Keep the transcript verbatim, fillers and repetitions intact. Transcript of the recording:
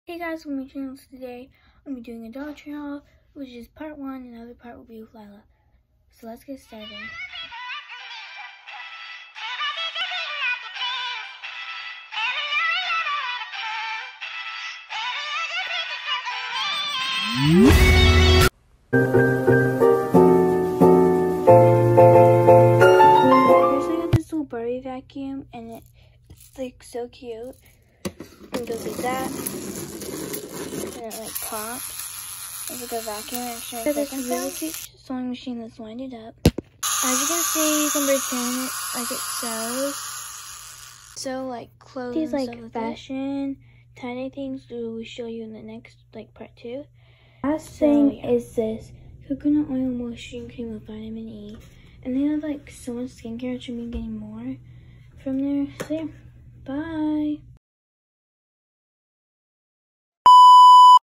Hey guys, welcome to my channel. Today I'm gonna be doing a Dollar Tree haul, which is part one, and the other part will be with Lila. So let's get started. First I got this little Barbie vacuum, and it, it's like so cute. It goes like that. And it like pops. It's like a vacuum extra. I got this really cute sewing machine that's winded up. As you can see, you can pretend it like it sews. So like clothes These and like fashion tie-dye things we show you in the next like part two. Last so, thing yeah. is this coconut oil moisturizing cream with vitamin E. And they have like so much skincare, I should be getting more from there. So yeah, bye.